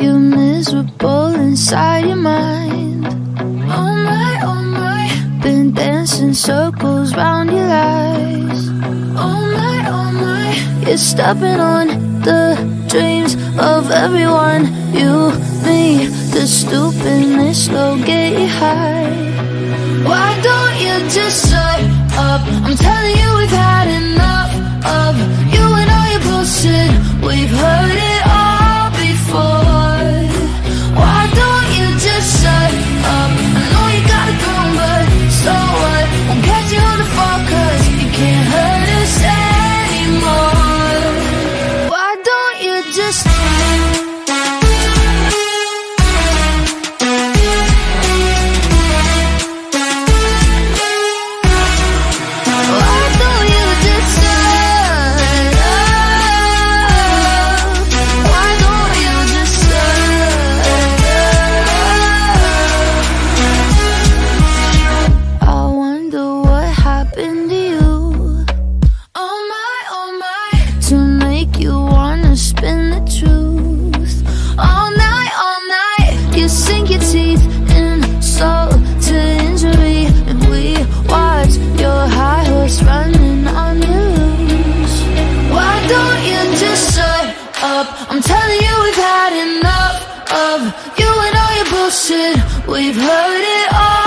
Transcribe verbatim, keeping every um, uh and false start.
you're miserable inside your mind. Oh my, oh my, been dancing circles round your lies. Oh my, oh my, you're stepping on the dreams of everyone. You, me, the stupidness will get you high. Why don't you just shut up? I'm telling you we've had enough of you and all your bullshit. We've heard it all before. Why don't you just shut up? I know you gotta go, but so what? Won't catch you on the fall, cause you can't hurt us anymore. Why don't you just I'm telling you we've had enough of you and all your bullshit. We've heard it all